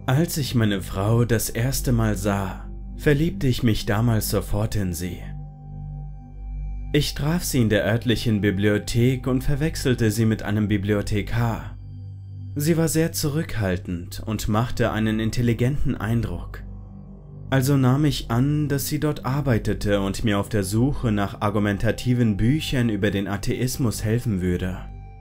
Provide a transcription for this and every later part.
Als ich meine Frau das erste Mal sah, verliebte ich mich damals sofort in sie. Ich traf sie in der örtlichen Bibliothek und verwechselte sie mit einem Bibliothekar. Sie war sehr zurückhaltend und machte einen intelligenten Eindruck. Also nahm ich an, dass sie dort arbeitete und mir auf der Suche nach argumentativen Büchern über den Atheismus helfen würde.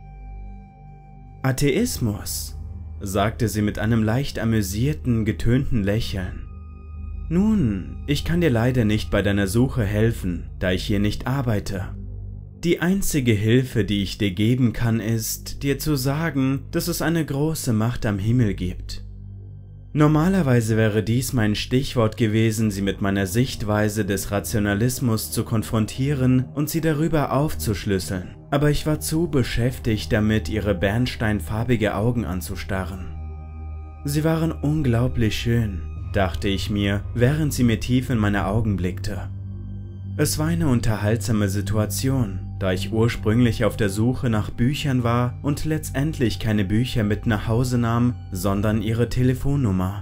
Atheismus? Sagte sie mit einem leicht amüsierten, getönten Lächeln. Nun, ich kann dir leider nicht bei deiner Suche helfen, da ich hier nicht arbeite. Die einzige Hilfe, die ich dir geben kann, ist, dir zu sagen, dass es eine große Macht am Himmel gibt. Normalerweise wäre dies mein Stichwort gewesen, sie mit meiner Sichtweise des Rationalismus zu konfrontieren und sie darüber aufzuschlüsseln, aber ich war zu beschäftigt damit, ihre bernsteinfarbige Augen anzustarren. Sie waren unglaublich schön, dachte ich mir, während sie mir tief in meine Augen blickte. Es war eine unterhaltsame Situation, da ich ursprünglich auf der Suche nach Büchern war und letztendlich keine Bücher mit nach Hause nahm, sondern ihre Telefonnummer.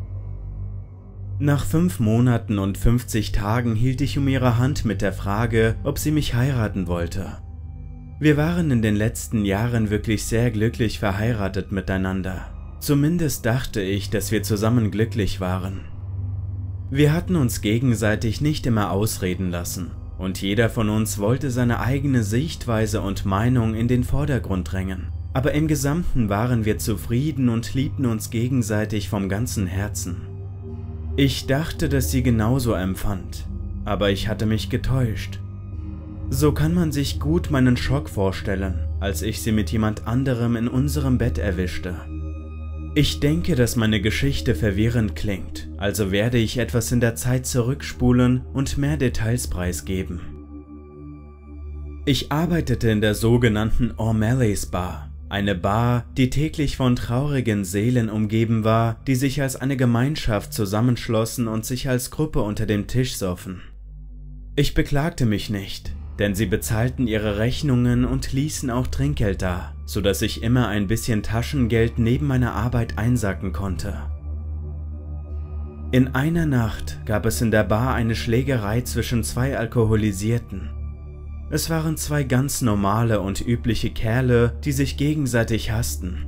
Nach 5 Monaten und 50 Tagen hielt ich um ihre Hand mit der Frage, ob sie mich heiraten wollte. Wir waren in den letzten Jahren wirklich sehr glücklich verheiratet miteinander. Zumindest dachte ich, dass wir zusammen glücklich waren. Wir hatten uns gegenseitig nicht immer ausreden lassen. Und jeder von uns wollte seine eigene Sichtweise und Meinung in den Vordergrund drängen. Aber im Gesamten waren wir zufrieden und liebten uns gegenseitig vom ganzen Herzen. Ich dachte, dass sie genauso empfand, aber ich hatte mich getäuscht. So kann man sich gut meinen Schock vorstellen, als ich sie mit jemand anderem in unserem Bett erwischte. Ich denke, dass meine Geschichte verwirrend klingt, also werde ich etwas in der Zeit zurückspulen und mehr Details preisgeben. Ich arbeitete in der sogenannten O'Malley's Bar, eine Bar, die täglich von traurigen Seelen umgeben war, die sich als eine Gemeinschaft zusammenschlossen und sich als Gruppe unter dem Tisch soffen. Ich beklagte mich nicht, denn sie bezahlten ihre Rechnungen und ließen auch Trinkgeld da, sodass ich immer ein bisschen Taschengeld neben meiner Arbeit einsacken konnte. In einer Nacht gab es in der Bar eine Schlägerei zwischen 2 Alkoholisierten. Es waren 2 ganz normale und übliche Kerle, die sich gegenseitig hassten.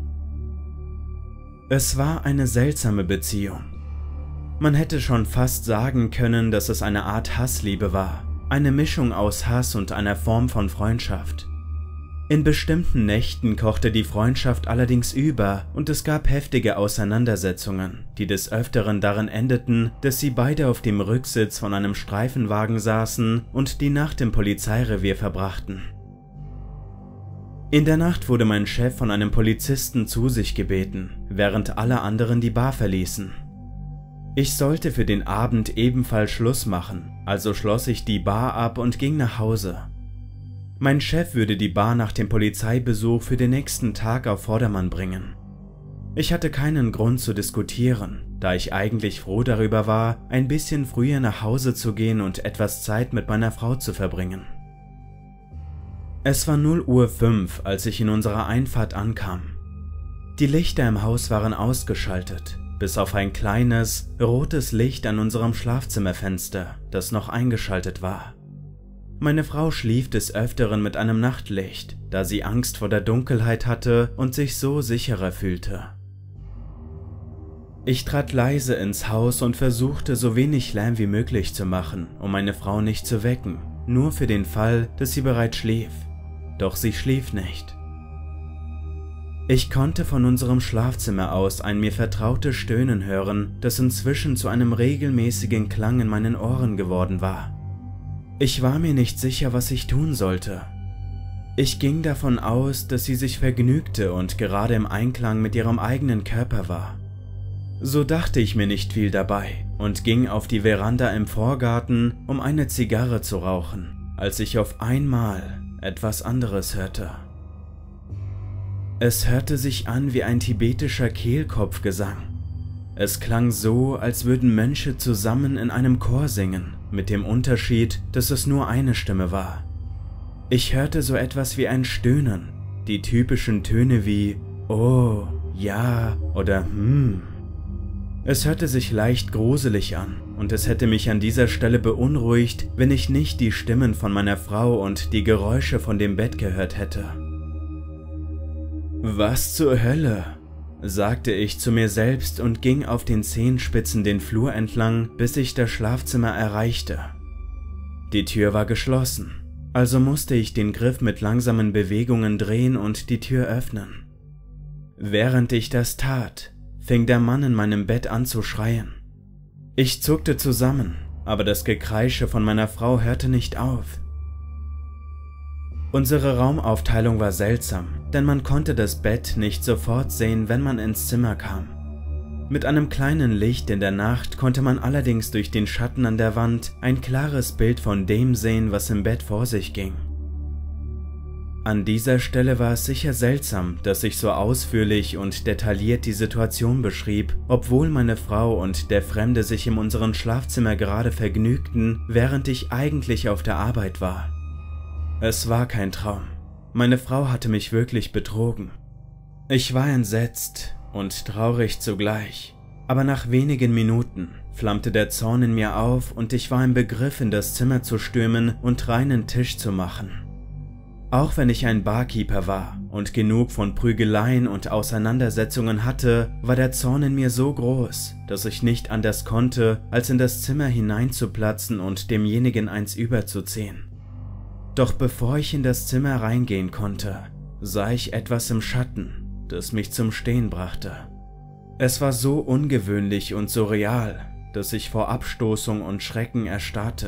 Es war eine seltsame Beziehung. Man hätte schon fast sagen können, dass es eine Art Hassliebe war. Eine Mischung aus Hass und einer Form von Freundschaft. In bestimmten Nächten kochte die Freundschaft allerdings über und es gab heftige Auseinandersetzungen, die des Öfteren darin endeten, dass sie beide auf dem Rücksitz von einem Streifenwagen saßen und die Nacht im Polizeirevier verbrachten. In der Nacht wurde mein Chef von einem Polizisten zu sich gebeten, während alle anderen die Bar verließen. Ich sollte für den Abend ebenfalls Schluss machen, also schloss ich die Bar ab und ging nach Hause. Mein Chef würde die Bar nach dem Polizeibesuch für den nächsten Tag auf Vordermann bringen. Ich hatte keinen Grund zu diskutieren, da ich eigentlich froh darüber war, ein bisschen früher nach Hause zu gehen und etwas Zeit mit meiner Frau zu verbringen. Es war 0:05 Uhr, als ich in unserer Einfahrt ankam. Die Lichter im Haus waren ausgeschaltet, bis auf ein kleines, rotes Licht an unserem Schlafzimmerfenster, das noch eingeschaltet war. Meine Frau schlief des Öfteren mit einem Nachtlicht, da sie Angst vor der Dunkelheit hatte und sich so sicherer fühlte. Ich trat leise ins Haus und versuchte, so wenig Lärm wie möglich zu machen, um meine Frau nicht zu wecken, nur für den Fall, dass sie bereits schlief. Doch sie schlief nicht. Ich konnte von unserem Schlafzimmer aus ein mir vertrautes Stöhnen hören, das inzwischen zu einem regelmäßigen Klang in meinen Ohren geworden war. Ich war mir nicht sicher, was ich tun sollte. Ich ging davon aus, dass sie sich vergnügte und gerade im Einklang mit ihrem eigenen Körper war. So dachte ich mir nicht viel dabei und ging auf die Veranda im Vorgarten, um eine Zigarre zu rauchen, als ich auf einmal etwas anderes hörte. Es hörte sich an wie ein tibetischer Kehlkopfgesang. Es klang so, als würden Mönche zusammen in einem Chor singen, mit dem Unterschied, dass es nur eine Stimme war. Ich hörte so etwas wie ein Stöhnen, die typischen Töne wie Oh, ja oder Es hörte sich leicht gruselig an und es hätte mich an dieser Stelle beunruhigt, wenn ich nicht die Stimmen von meiner Frau und die Geräusche von dem Bett gehört hätte. Was zur Hölle? Sagte ich zu mir selbst und ging auf den Zehenspitzen den Flur entlang, bis ich das Schlafzimmer erreichte. Die Tür war geschlossen, also musste ich den Griff mit langsamen Bewegungen drehen und die Tür öffnen. Während ich das tat, fing der Mann in meinem Bett an zu schreien. Ich zuckte zusammen, aber das Gekreische von meiner Frau hörte nicht auf. Unsere Raumaufteilung war seltsam, denn man konnte das Bett nicht sofort sehen, wenn man ins Zimmer kam. Mit einem kleinen Licht in der Nacht konnte man allerdings durch den Schatten an der Wand ein klares Bild von dem sehen, was im Bett vor sich ging. An dieser Stelle war es sicher seltsam, dass ich so ausführlich und detailliert die Situation beschrieb, obwohl meine Frau und der Fremde sich in unserem Schlafzimmer gerade vergnügten, während ich eigentlich auf der Arbeit war. Es war kein Traum. Meine Frau hatte mich wirklich betrogen. Ich war entsetzt und traurig zugleich, aber nach wenigen Minuten flammte der Zorn in mir auf und ich war im Begriff, in das Zimmer zu stürmen und reinen Tisch zu machen. Auch wenn ich ein Barkeeper war und genug von Prügeleien und Auseinandersetzungen hatte, war der Zorn in mir so groß, dass ich nicht anders konnte, als in das Zimmer hineinzuplatzen und demjenigen eins überzuziehen. Doch bevor ich in das Zimmer reingehen konnte, sah ich etwas im Schatten, das mich zum Stehen brachte. Es war so ungewöhnlich und surreal, dass ich vor Abstoßung und Schrecken erstarrte.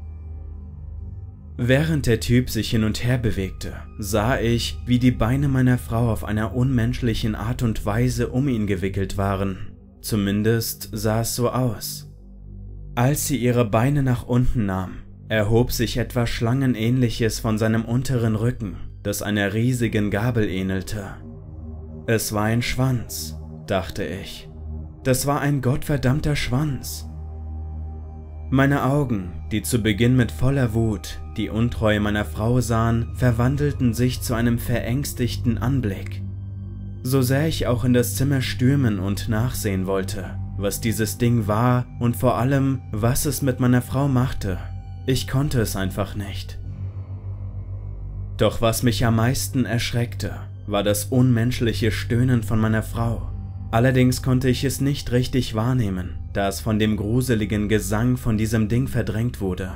Während der Typ sich hin und her bewegte, sah ich, wie die Beine meiner Frau auf einer unmenschlichen Art und Weise um ihn gewickelt waren. Zumindest sah es so aus. Als sie ihre Beine nach unten nahm, erhob sich etwas Schlangenähnliches von seinem unteren Rücken, das einer riesigen Gabel ähnelte. Es war ein Schwanz, dachte ich. Das war ein gottverdammter Schwanz. Meine Augen, die zu Beginn mit voller Wut die Untreue meiner Frau sahen, verwandelten sich zu einem verängstigten Anblick. So sehr ich auch in das Zimmer stürmen und nachsehen wollte, was dieses Ding war und vor allem, was es mit meiner Frau machte, ich konnte es einfach nicht. Doch was mich am meisten erschreckte, war das unmenschliche Stöhnen von meiner Frau. Allerdings konnte ich es nicht richtig wahrnehmen, da es von dem gruseligen Gesang von diesem Ding verdrängt wurde.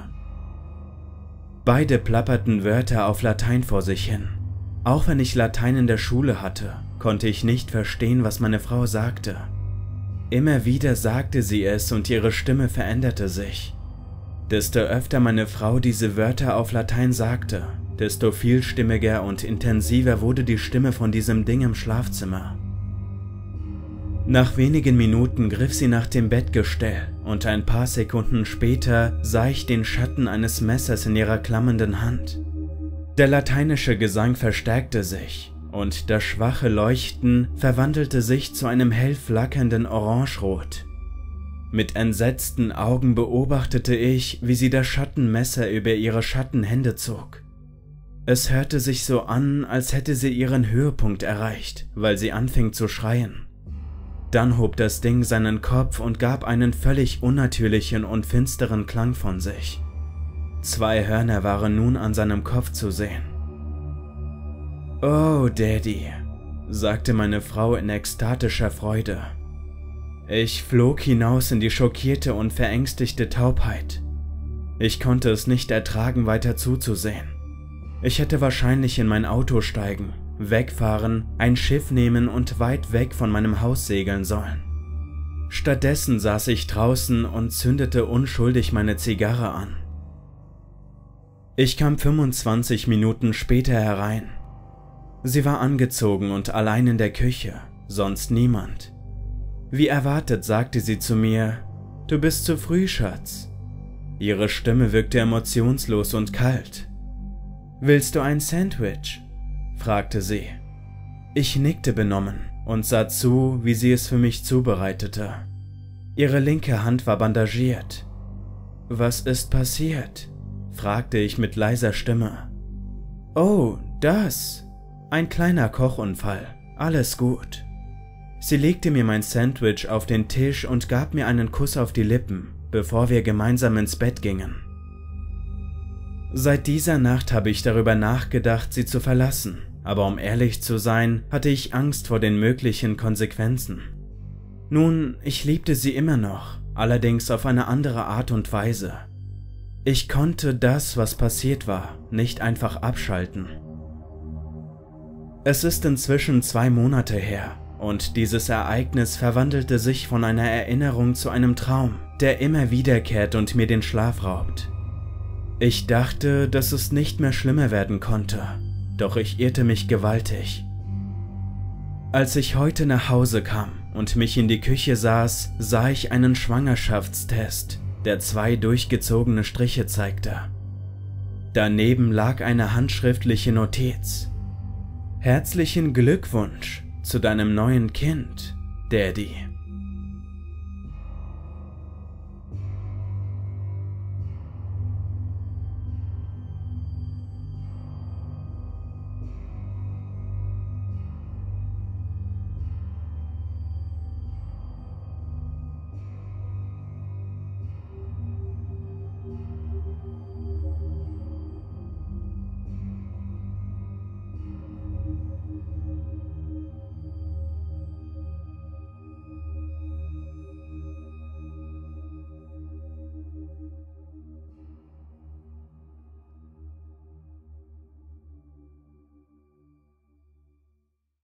Beide plapperten Wörter auf Latein vor sich hin. Auch wenn ich Latein in der Schule hatte, konnte ich nicht verstehen, was meine Frau sagte. Immer wieder sagte sie es und ihre Stimme veränderte sich. Desto öfter meine Frau diese Wörter auf Latein sagte, desto vielstimmiger und intensiver wurde die Stimme von diesem Ding im Schlafzimmer. Nach wenigen Minuten griff sie nach dem Bettgestell und ein paar Sekunden später sah ich den Schatten eines Messers in ihrer klammernden Hand. Der lateinische Gesang verstärkte sich und das schwache Leuchten verwandelte sich zu einem hell flackernden Orangerot. Mit entsetzten Augen beobachtete ich, wie sie das Schattenmesser über ihre Schattenhände zog. Es hörte sich so an, als hätte sie ihren Höhepunkt erreicht, weil sie anfing zu schreien. Dann hob das Ding seinen Kopf und gab einen völlig unnatürlichen und finsteren Klang von sich. 2 Hörner waren nun an seinem Kopf zu sehen. »Oh, Daddy«, sagte meine Frau in ekstatischer Freude. Ich flog hinaus in die schockierte und verängstigte Taubheit. Ich konnte es nicht ertragen, weiter zuzusehen. Ich hätte wahrscheinlich in mein Auto steigen, wegfahren, ein Schiff nehmen und weit weg von meinem Haus segeln sollen. Stattdessen saß ich draußen und zündete unschuldig meine Zigarre an. Ich kam 25 Minuten später herein. Sie war angezogen und allein in der Küche, sonst niemand. Wie erwartet sagte sie zu mir, »Du bist zu früh, Schatz.« Ihre Stimme wirkte emotionslos und kalt. »Willst du ein Sandwich?« fragte sie. Ich nickte benommen und sah zu, wie sie es für mich zubereitete. Ihre linke Hand war bandagiert. »Was ist passiert?« fragte ich mit leiser Stimme. »Oh, das. Ein kleiner Kochunfall. Alles gut.« Sie legte mir mein Sandwich auf den Tisch und gab mir einen Kuss auf die Lippen, bevor wir gemeinsam ins Bett gingen. Seit dieser Nacht habe ich darüber nachgedacht, sie zu verlassen, aber um ehrlich zu sein, hatte ich Angst vor den möglichen Konsequenzen. Nun, ich liebte sie immer noch, allerdings auf eine andere Art und Weise. Ich konnte das, was passiert war, nicht einfach abschalten. Es ist inzwischen 2 Monate her und dieses Ereignis verwandelte sich von einer Erinnerung zu einem Traum, der immer wiederkehrt und mir den Schlaf raubt. Ich dachte, dass es nicht mehr schlimmer werden konnte, doch ich irrte mich gewaltig. Als ich heute nach Hause kam und mich in die Küche saß, sah ich einen Schwangerschaftstest, der 2 durchgezogene Striche zeigte. Daneben lag eine handschriftliche Notiz. Herzlichen Glückwunsch zu deinem neuen Kind, Daddy.